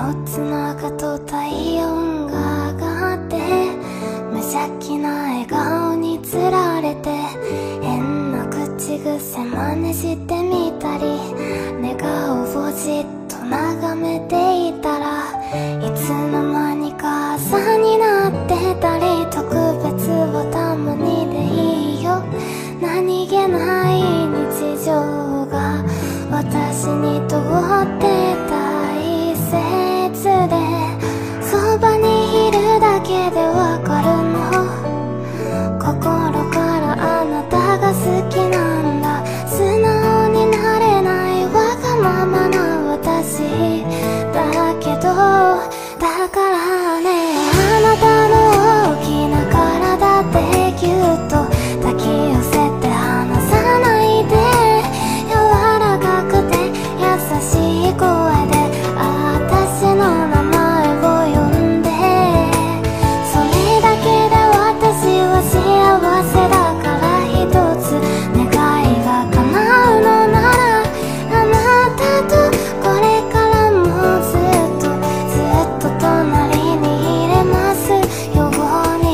つながと体温が上がって無邪気な笑顔につられて変な口癖真似してみたり寝顔をじっと眺めていたらいつの間にか朝になってたり特別をたまにでいいよ何気ない日常が私にとって大切でそばにいるだけでわかるの心からあなたが好きなんだ素直になれないわがままな私だけどだからねあなたの大きな体でぎゅっと抱き寄せて離さないで柔らかくて優しい声で私の名前を呼んでそれだけで私は幸せだから一つ願いが叶うのならあなたとこれからもずっと隣にいれますように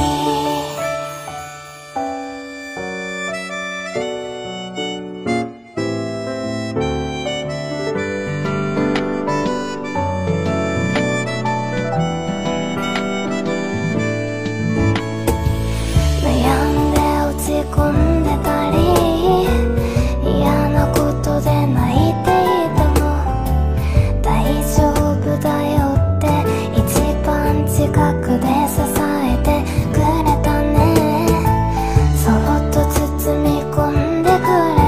悩んで落ち込んでたり嫌なことで泣いていても大丈夫だよって一番近くで支えてくれたねそっと包み込んでくれ